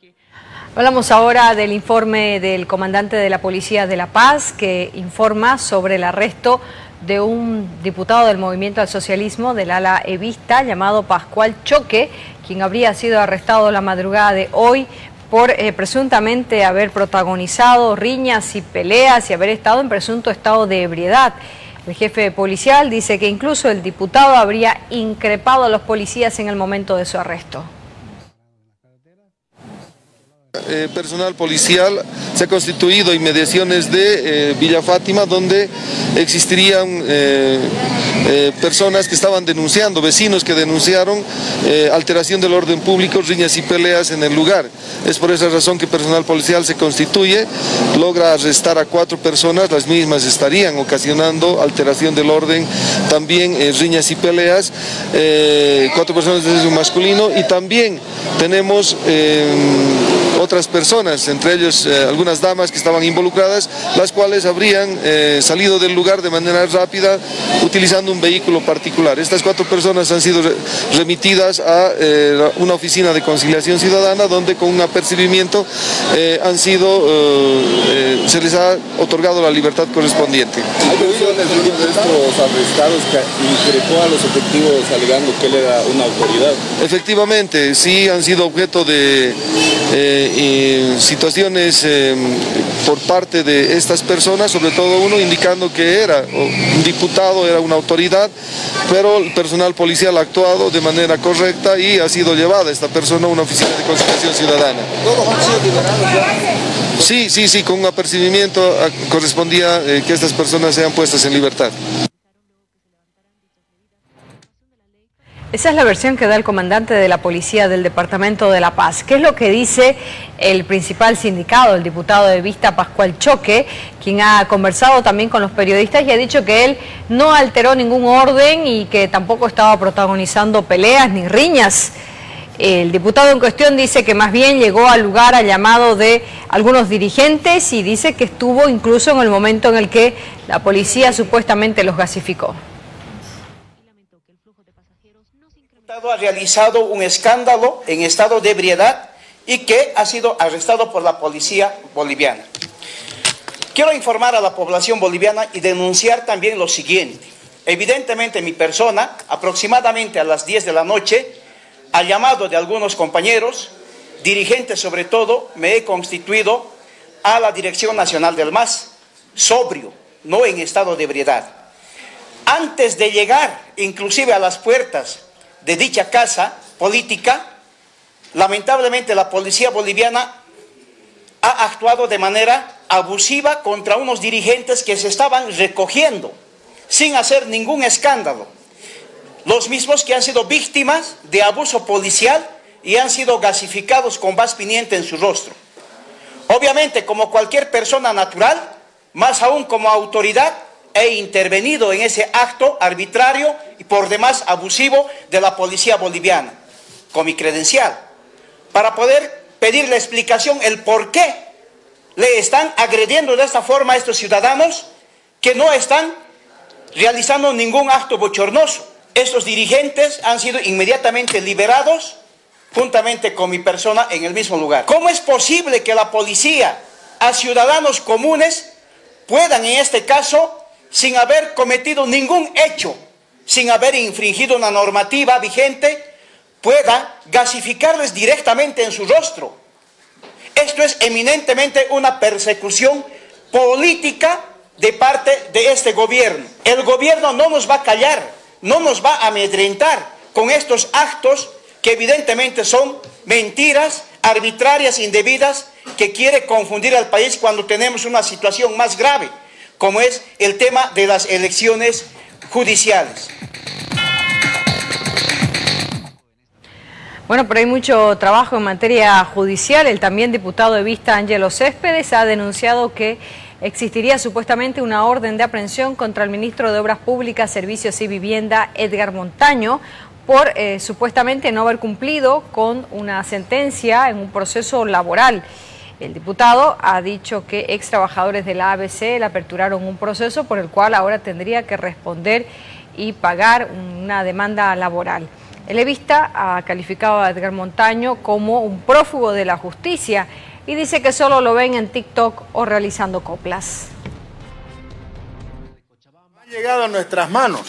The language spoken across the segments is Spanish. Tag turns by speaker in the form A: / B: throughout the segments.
A: Hablamos ahora del informe del comandante de la Policía de La Paz, que informa sobre el arresto de un diputado del Movimiento al Socialismo del ala evista llamado Pascual Choque, quien habría sido arrestado la madrugada de hoy por presuntamente haber protagonizado riñas y peleas y haber estado en presunto estado de ebriedad. El jefe policial dice que incluso el diputado habría increpado a los policías en el momento de su arresto.
B: Personal policial se ha constituido inmediaciones de Villa Fátima, donde existirían personas que estaban denunciando, vecinos que denunciaron alteración del orden público, riñas y peleas en el lugar. Es por esa razón que personal policial se constituye, logra arrestar a 4 personas, las mismas estarían ocasionando alteración del orden, también riñas y peleas, 4 personas de sexo masculino, y también tenemos otras personas, entre ellos algunas damas que estaban involucradas, las cuales habrían salido del lugar de manera rápida utilizando un vehículo particular. Estas 4 personas han sido remitidas a una oficina de conciliación ciudadana, donde con un apercibimiento se les ha otorgado la libertad correspondiente.
C: ¿Hay versión de estos arrestados que increpó a los efectivos alegando que él era una autoridad?
B: Efectivamente, sí han sido objeto de situaciones por parte de estas personas, sobre todo uno indicando que era un diputado, era una autoridad, pero el personal policial ha actuado de manera correcta y ha sido llevada esta persona a una oficina de conciliación ciudadana.
C: ¿Todos han sido liberados ya?
B: Sí, con un apercibimiento correspondía que estas personas sean puestas en libertad.
A: Esa es la versión que da el comandante de la Policía del Departamento de La Paz. ¿Qué es lo que dice el principal sindicado, el diputado de Vista, Pascual Choque, quien ha conversado también con los periodistas y ha dicho que él no alteró ningún orden y que tampoco estaba protagonizando peleas ni riñas? El diputado en cuestión dice que más bien llegó al lugar al llamado de algunos dirigentes y dice que estuvo incluso en el momento en el que la policía supuestamente los gasificó.
D: Ha realizado un escándalo en estado de ebriedad y que ha sido arrestado por la policía boliviana. Quiero informar a la población boliviana y denunciar también lo siguiente. Evidentemente mi persona, aproximadamente a las 10 de la noche, al llamado de algunos compañeros, dirigentes sobre todo, me he constituido a la Dirección Nacional del MAS, sobrio, no en estado de ebriedad. Antes de llegar inclusive a las puertas de dicha casa política, lamentablemente la policía boliviana ha actuado de manera abusiva contra unos dirigentes que se estaban recogiendo sin hacer ningún escándalo. Los mismos que han sido víctimas de abuso policial y han sido gasificados con gas pimienta en su rostro. Obviamente, como cualquier persona natural, más aún como autoridad, he intervenido en ese acto arbitrario y por demás abusivo de la policía boliviana, con mi credencial, para poder pedir la explicación, el por qué le están agrediendo de esta forma a estos ciudadanos que no están realizando ningún acto bochornoso. Estos dirigentes han sido inmediatamente liberados, juntamente con mi persona en el mismo lugar. ¿Cómo es posible que la policía a ciudadanos comunes puedan en este caso, sin haber cometido ningún hecho, sin haber infringido una normativa vigente, pueda gasificarles directamente en su rostro? Esto es eminentemente una persecución política de parte de este gobierno. El gobierno no nos va a callar, no nos va a amedrentar con estos actos que evidentemente son mentiras, arbitrarias, indebidas, que quiere confundir al país cuando tenemos una situación más grave, como es el tema de las elecciones judiciales.
A: Bueno, pero hay mucho trabajo en materia judicial. El también diputado de Vista, Ángelo Céspedes, ha denunciado que existiría supuestamente una orden de aprehensión contra el ministro de Obras Públicas, Servicios y Vivienda, Edgar Montaño, por supuestamente no haber cumplido con una sentencia en un proceso laboral. El diputado ha dicho que ex trabajadores de la ABC le aperturaron un proceso por el cual ahora tendría que responder y pagar una demanda laboral. El Evista ha calificado a Edgar Montaño como un prófugo de la justicia y dice que solo lo ven en TikTok o realizando coplas.
E: Ha llegado a nuestras manos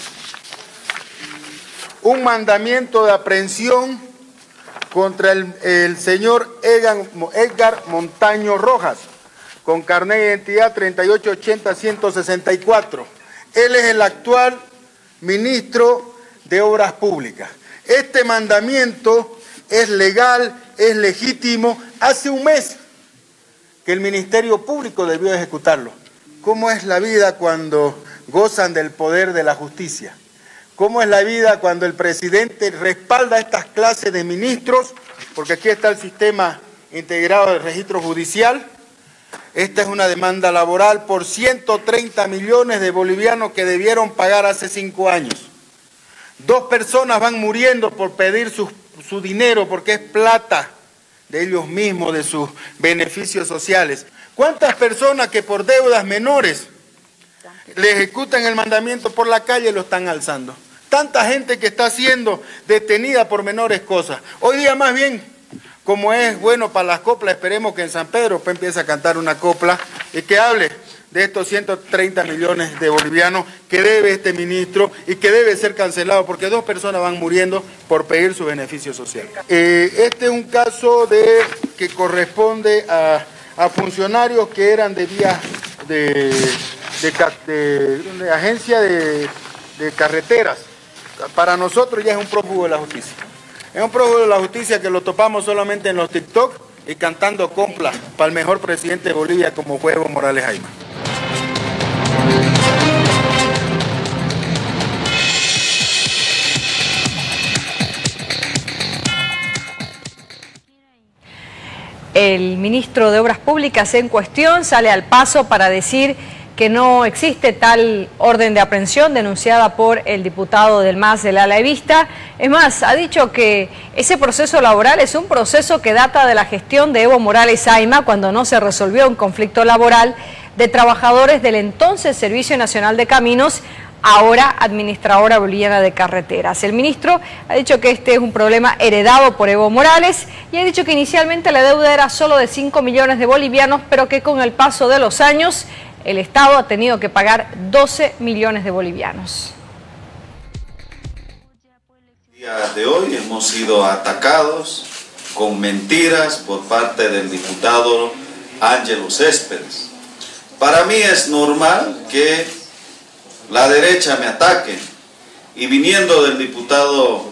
E: un mandamiento de aprehensión contra el señor Edgar Montaño Rojas, con carnet de identidad 3880-164. Él es el actual ministro de Obras Públicas. Este mandamiento es legal, es legítimo. Hace un mes que el Ministerio Público debió ejecutarlo. ¿Cómo es la vida cuando gozan del poder de la justicia? ¿Cómo es la vida cuando el presidente respalda estas clases de ministros? Porque aquí está el sistema integrado de registro judicial. Esta es una demanda laboral por 130 millones de bolivianos que debieron pagar hace 5 años. 2 personas van muriendo por pedir su dinero porque es plata de ellos mismos, de sus beneficios sociales. ¿Cuántas personas que por deudas menores le ejecutan el mandamiento por la calle lo están alzando? Tanta gente que está siendo detenida por menores cosas. Hoy día más bien, como es bueno para las coplas, esperemos que en San Pedro pues empiece a cantar una copla y que hable de estos 130 millones de bolivianos que debe este ministro y que debe ser cancelado porque 2 personas van muriendo por pedir su beneficio social. Este es un caso que corresponde a funcionarios que eran de vías de agencia de carreteras. Para nosotros ya es un prófugo de la justicia. Es un prófugo de la justicia que lo topamos solamente en los TikTok y cantando compla para el mejor presidente de Bolivia como fue Evo Morales Jaime.
A: El ministro de Obras Públicas en cuestión sale al paso para decir que no existe tal orden de aprehensión denunciada por el diputado del MAS del ala Evista. Es más, ha dicho que ese proceso laboral es un proceso que data de la gestión de Evo Morales Ayma cuando no se resolvió un conflicto laboral de trabajadores del entonces Servicio Nacional de Caminos, ahora Administradora Boliviana de Carreteras. El ministro ha dicho que este es un problema heredado por Evo Morales y ha dicho que inicialmente la deuda era solo de 5 millones de bolivianos, pero que con el paso de los años el Estado ha tenido que pagar 12 millones de bolivianos.
F: El día de hoy hemos sido atacados con mentiras por parte del diputado Ángelo Céspedes. Para mí es normal que la derecha me ataque y viniendo del diputado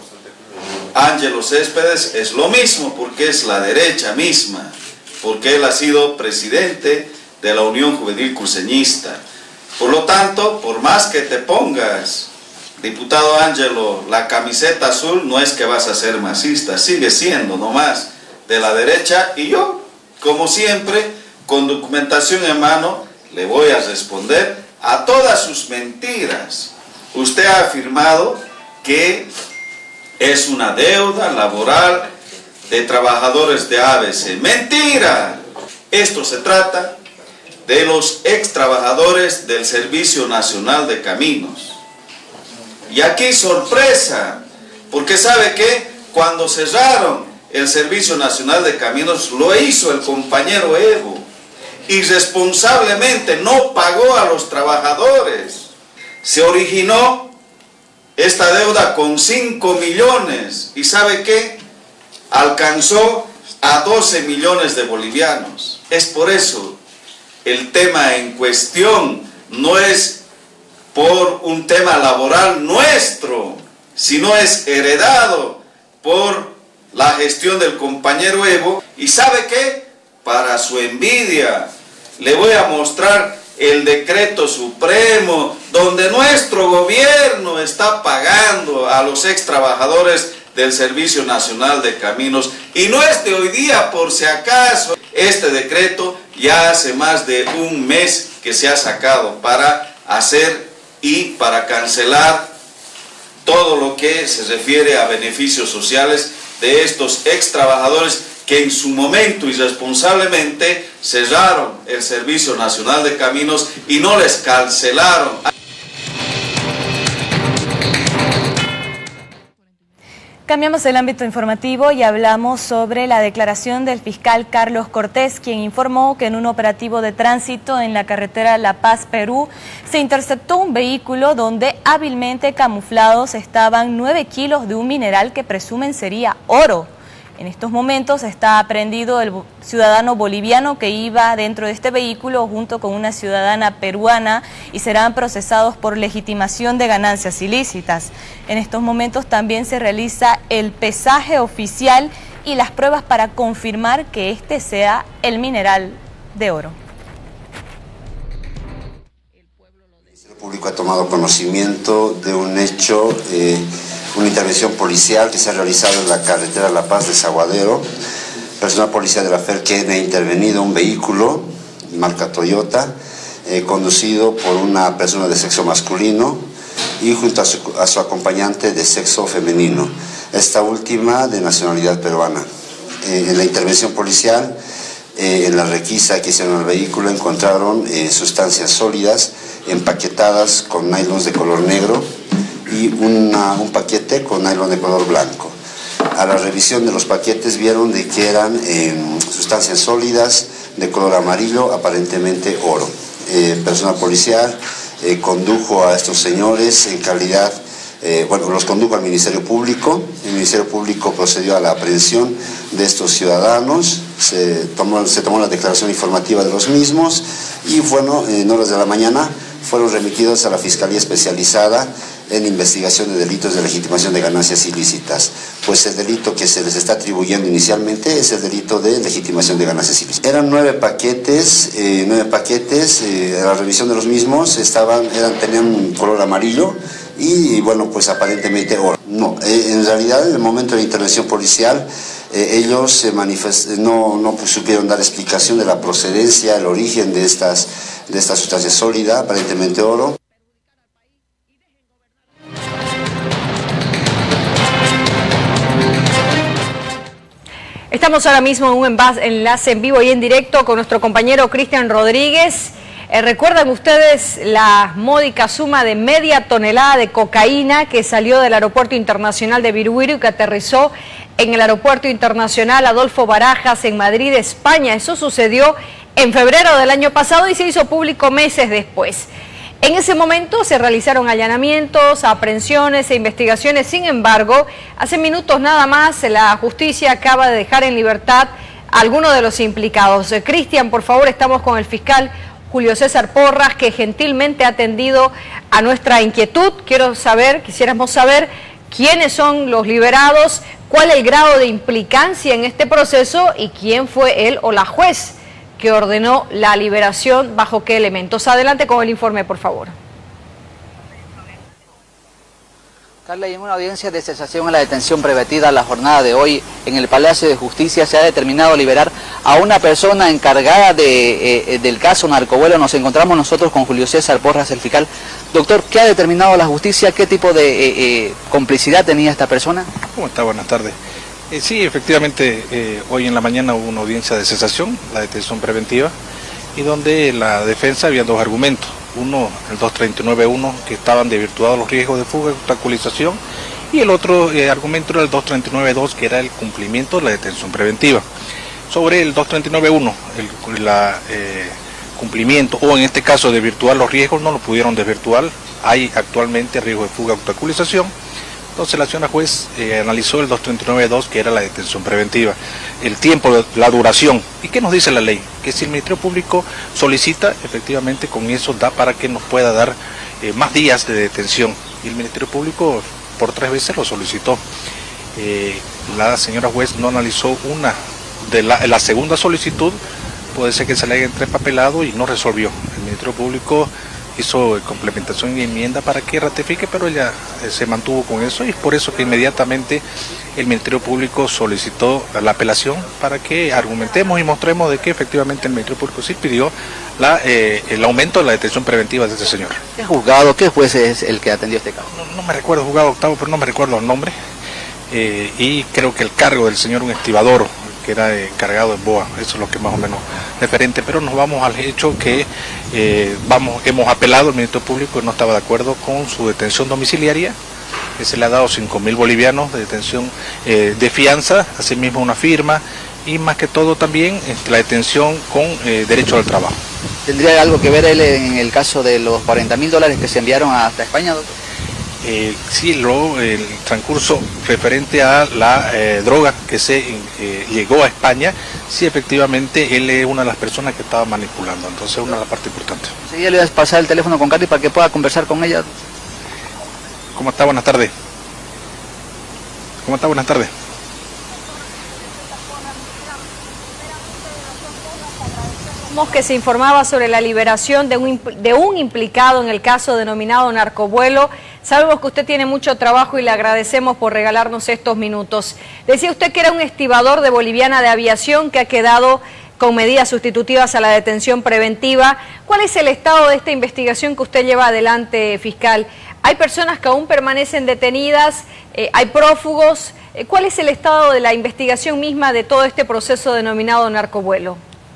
F: Ángelo Céspedes es lo mismo porque es la derecha misma, porque él ha sido presidente de la Unión Juvenil Cruceñista. Por lo tanto, por más que te pongas, diputado Ángelo, la camiseta azul, no es que vas a ser masista, sigue siendo nomás de la derecha y yo, como siempre, con documentación en mano, le voy a responder a todas sus mentiras. Usted ha afirmado que es una deuda laboral de trabajadores de ABC. ¡Mentira! Esto se trata de los ex trabajadores del Servicio Nacional de Caminos. Y aquí sorpresa, porque ¿sabe qué? Cuando cerraron el Servicio Nacional de Caminos, lo hizo el compañero Evo. Irresponsablemente no pagó a los trabajadores. Se originó esta deuda con 5 millones. ¿Y sabe qué? Alcanzó a 12 millones de bolivianos. Es por eso el tema en cuestión no es por un tema laboral nuestro, sino es heredado por la gestión del compañero Evo. ¿Y sabe qué? Para su envidia, le voy a mostrar el decreto supremo donde nuestro gobierno está pagando a los ex trabajadores del Servicio Nacional de Caminos. Y no es de hoy día, por si acaso. Este decreto ya hace más de un mes que se ha sacado para hacer y para cancelar todo lo que se refiere a beneficios sociales de estos ex trabajadores que en su momento irresponsablemente cerraron el Servicio Nacional de Caminos y no les cancelaron.
G: Cambiamos el ámbito informativo y hablamos sobre la declaración del fiscal Carlos Cortés, quien informó que en un operativo de tránsito en la carretera La Paz-Perú se interceptó un vehículo donde hábilmente camuflados estaban 9 kilos de un mineral que presumen sería oro. En estos momentos está aprehendido el ciudadano boliviano que iba dentro de este vehículo junto con una ciudadana peruana y serán procesados por legitimación de ganancias ilícitas. En estos momentos también se realiza el pesaje oficial y las pruebas para confirmar que este sea el mineral de oro.
H: El Ministerio Público ha tomado conocimiento de un hecho, una intervención policial que se ha realizado en la carretera La Paz de Saguadero. Personal policial de la FERC ha intervenido un vehículo marca Toyota conducido por una persona de sexo masculino y junto a su acompañante de sexo femenino, esta última de nacionalidad peruana. En la intervención policial, en la requisa que hicieron al vehículo, encontraron sustancias sólidas empaquetadas con nylons de color negro y un paquete con nylon de color blanco. A la revisión de los paquetes vieron de que eran sustancias sólidas de color amarillo, aparentemente oro. Personal policial condujo a estos señores en calidad, los condujo al Ministerio Público. El Ministerio Público procedió a la aprehensión de estos ciudadanos, se tomó la declaración informativa de los mismos y en horas de la mañana fueron remitidos a la Fiscalía Especializada en Investigación de Delitos de Legitimación de Ganancias Ilícitas, pues el delito que se les está atribuyendo inicialmente es el delito de legitimación de ganancias ilícitas. Eran 9 paquetes, a la revisión de los mismos tenían un color amarillo y pues aparentemente oro. No, en realidad en el momento de la intervención policial ellos no supieron dar explicación de la procedencia, el origen de esta sustancia sólida, aparentemente oro.
A: Estamos ahora mismo en un enlace en vivo y en directo con nuestro compañero Cristian Rodríguez. ¿Recuerdan ustedes la módica suma de media tonelada de cocaína que salió del Aeropuerto Internacional de Viruiru y que aterrizó en el Aeropuerto Internacional Adolfo Barajas en Madrid, España? Eso sucedió en febrero del año pasado y se hizo público meses después. En ese momento se realizaron allanamientos, aprehensiones e investigaciones. Sin embargo, hace minutos nada más la justicia acaba de dejar en libertad a algunos de los implicados. Cristian, por favor, estamos con el fiscal Julio César Porras, que gentilmente ha atendido a nuestra inquietud. Quisiéramos saber quiénes son los liberados, cuál es el grado de implicancia en este proceso y quién fue él o la juez que ordenó la liberación, bajo qué elementos. Adelante con el informe, por favor.
I: Carla, y en una audiencia de cesación a la detención preventiva la jornada de hoy en el Palacio de Justicia se ha determinado liberar a una persona encargada del caso narcovuelo. Nos encontramos nosotros con Julio César Porras, el fiscal. Doctor, ¿qué ha determinado la justicia? ¿Qué tipo de complicidad tenía esta persona?
J: ¿Cómo está? Buenas tardes. Sí, efectivamente, hoy en la mañana hubo una audiencia de cesación, la detención preventiva, y donde la defensa había 2 argumentos. Uno, el 239.1, que estaban desvirtuados los riesgos de fuga y obstaculización, y el otro argumento era el 239.2, que era el cumplimiento de la detención preventiva. Sobre el 239.1, el cumplimiento, o en este caso desvirtuar los riesgos, no lo pudieron desvirtuar. Hay actualmente riesgo de fuga y obstaculización. Entonces la señora juez analizó el 239.2, que era la detención preventiva, el tiempo, la duración. ¿Y qué nos dice la ley? Que si el Ministerio Público solicita, efectivamente con eso da para que nos pueda dar más días de detención. Y el Ministerio Público por 3 veces lo solicitó. La señora juez no analizó la segunda solicitud, puede ser que se le haya entrepapelado y no resolvió. El Ministerio Público hizo complementación y enmienda para que ratifique, pero ella se mantuvo con eso y es por eso que inmediatamente el Ministerio Público solicitó la apelación para que argumentemos y mostremos de que efectivamente el Ministerio Público sí pidió el aumento de la detención preventiva de este señor.
I: ¿Qué juzgado, qué juez es el que atendió este caso?
J: No me recuerdo, juzgado octavo, pero no me recuerdo el nombre, y creo que el cargo del señor un estibador que era encargado en BOA, eso es lo que más o menos referente, pero nos vamos al hecho que hemos apelado al Ministerio Público y no estaba de acuerdo con su detención domiciliaria se le ha dado 5.000 bolivianos de detención de fianza, asimismo una firma y más que todo también la detención con derecho al trabajo.
I: ¿Tendría algo que ver él en el caso de los $40.000 que se enviaron hasta España, doctor?
J: Sí, el transcurso referente a la droga que se llegó a España, sí, efectivamente él es una de las personas que estaba manipulando, entonces es una de las partes importantes.
I: Sí, ya le voy a pasar el teléfono con Carly para que pueda conversar con ella.
J: ¿Cómo está? Buenas tardes. ¿Cómo está? Buenas tardes.
A: Que se informaba sobre la liberación de un implicado en el caso denominado narcovuelo. Sabemos que usted tiene mucho trabajo y le agradecemos por regalarnos estos minutos. Decía usted que era un estibador de Boliviana de Aviación que ha quedado con medidas sustitutivas a la detención preventiva. ¿Cuál es el estado de esta investigación que usted lleva adelante, fiscal? ¿Hay personas que aún permanecen detenidas? ¿Hay prófugos? ¿Cuál es el estado de la investigación misma de todo este proceso denominado narcovuelo?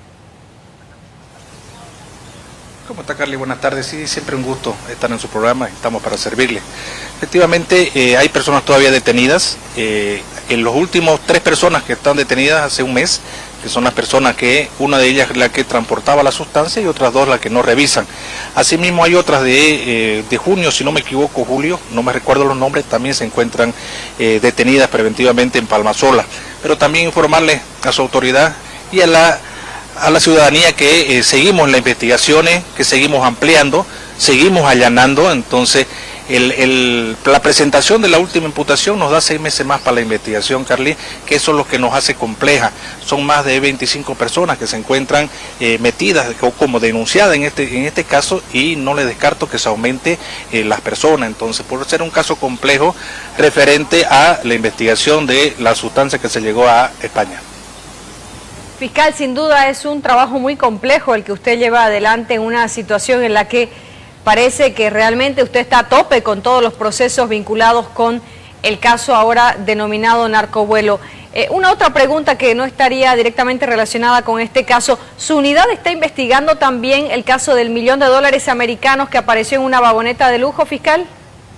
J: ¿Cómo está, Carly? Buenas tardes. Sí, siempre un gusto estar en su programa, estamos para servirle. Efectivamente, hay personas todavía detenidas. En los últimos 3 personas que están detenidas hace un mes, que son las personas que, una de ellas la que transportaba la sustancia y otras 2 las que no revisan. Asimismo hay otras de junio, si no me equivoco, julio, no me recuerdo los nombres, también se encuentran detenidas preventivamente en Palmasola. Pero también informarle a su autoridad y a la ciudadanía que seguimos las investigaciones, que seguimos ampliando, seguimos allanando. Entonces la presentación de la última imputación nos da 6 meses más para la investigación, Carly, que eso es lo que nos hace compleja. Son más de 25 personas que se encuentran metidas o como denunciadas en este caso, y no le descarto que se aumente las personas. Entonces, por ser un caso complejo referente a la investigación de la sustancia que se llegó a España.
A: Fiscal, sin duda es un trabajo muy complejo el que usted lleva adelante en una situación en la que parece que realmente usted está a tope con todos los procesos vinculados con el caso ahora denominado narcovuelo. Una otra pregunta que no estaría directamente relacionada con este caso, ¿su unidad está investigando también el caso del $1.000.000 americanos que apareció en una vagoneta de lujo, fiscal?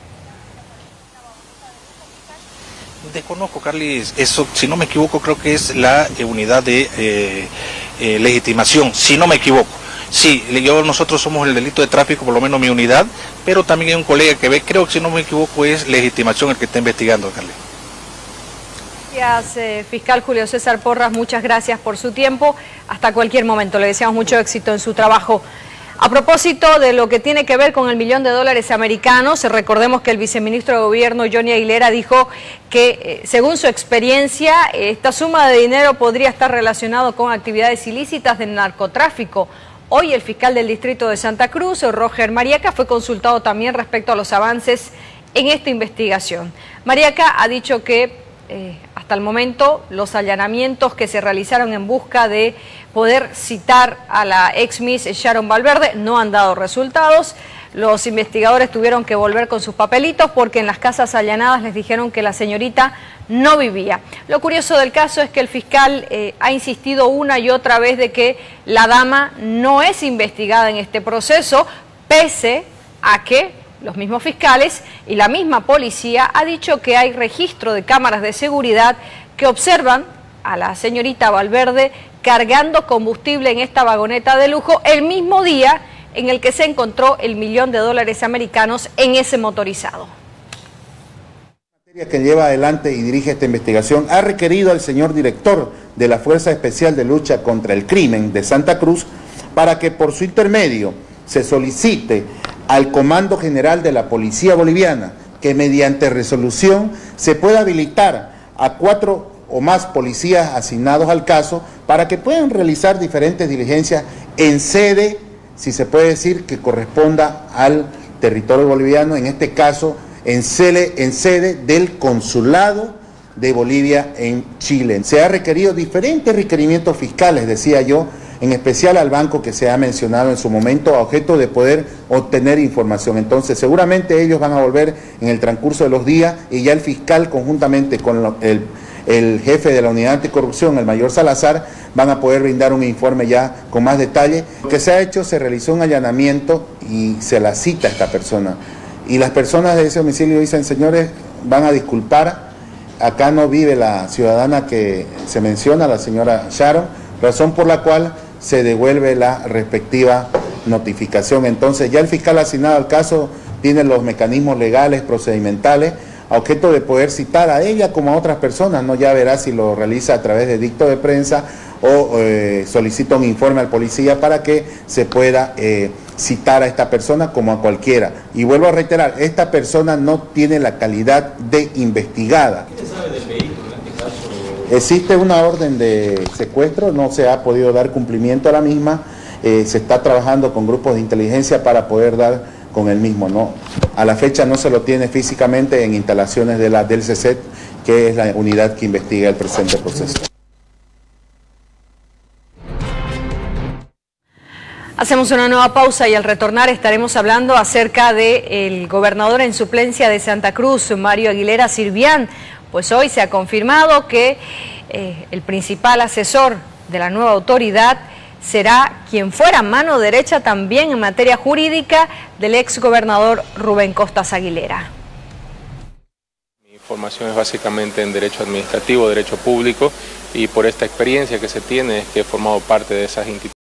J: Desconozco, Carly, eso, si no me equivoco, creo que es la unidad de legitimación, si no me equivoco. Sí, nosotros somos el delito de tráfico, por lo menos mi unidad, pero también hay un colega que ve, creo que si no me equivoco es legitimación el que está investigando, Carly.
A: Gracias, fiscal Julio César Porras, muchas gracias por su tiempo. Hasta cualquier momento, le deseamos mucho éxito en su trabajo. A propósito de lo que tiene que ver con el $1.000.000 americanos, recordemos que el viceministro de Gobierno, Johnny Aguilera, dijo que, según su experiencia, esta suma de dinero podría estar relacionado con actividades ilícitas del narcotráfico. Hoy el fiscal del distrito de Santa Cruz, Roger Mariaca, fue consultado también respecto a los avances en esta investigación. Mariaca ha dicho que hasta el momento los allanamientos que se realizaron en busca de poder citar a la ex Miss Sharon Valverde no han dado resultados. Los investigadores tuvieron que volver con sus papelitos porque en las casas allanadas les dijeron que la señorita no vivía. Lo curioso del caso es que el fiscal ha insistido una y otra vez de que la dama no es investigada en este proceso, pese a que los mismos fiscales y la misma policía ha dicho que hay registro de cámaras de seguridad que observan a la señorita Valverde cargando combustible en esta vagoneta de lujo el mismo día en el que se encontró el $1.000.000 americanos en ese motorizado.
K: Que lleva adelante y dirige esta investigación ha requerido al señor director de la Fuerza Especial de Lucha contra el Crimen de Santa Cruz para que por su intermedio se solicite al Comando General de la Policía Boliviana que mediante resolución se pueda habilitar a 4 o más policías asignados al caso para que puedan realizar diferentes diligencias en sede, si se puede decir, que corresponda al territorio boliviano, en este caso en sede del Consulado de Bolivia en Chile. Se ha requerido diferentes requerimientos fiscales, decía yo, en especial al banco que se ha mencionado en su momento, a objeto de poder obtener información. Entonces, seguramente ellos van a volver en el transcurso de los días y ya el fiscal, conjuntamente con el jefe de la Unidad Anticorrupción, el mayor Salazar, van a poder brindar un informe ya con más detalle. Lo que se ha hecho, se realizó un allanamiento y se la cita a esta persona. Y las personas de ese domicilio dicen, señores, van a disculpar, acá no vive la ciudadana que se menciona, la señora Sharon, razón por la cual se devuelve la respectiva notificación. Entonces ya el fiscal asignado al caso tiene los mecanismos legales, procedimentales, a objeto de poder citar a ella como a otras personas, ¿no? Ya verá si lo realiza a través de dicto de prensa o solicita un informe al policía para que se pueda citar a esta persona como a cualquiera. Y vuelvo a reiterar, esta persona no tiene la calidad de investigada.
C: ¿Qué se sabe del vehículo en este caso?
K: Existe una orden de secuestro, no se ha podido dar cumplimiento a la misma, se está trabajando con grupos de inteligencia para poder dar con el mismo, ¿no? A la fecha no se lo tiene físicamente en instalaciones de la del CECET, que es la unidad que investiga el presente proceso.
A: Hacemos una nueva pausa y al retornar estaremos hablando acerca del gobernador en suplencia de Santa Cruz, Mario Aguilera Sirvián. Pues hoy se ha confirmado que el principal asesor de la nueva autoridad será quien fuera mano derecha también en materia jurídica del ex gobernador Rubén Costas Aguilera.
L: Mi formación es básicamente en derecho administrativo, derecho público, y por esta experiencia que se tiene es que he formado parte de esas instituciones.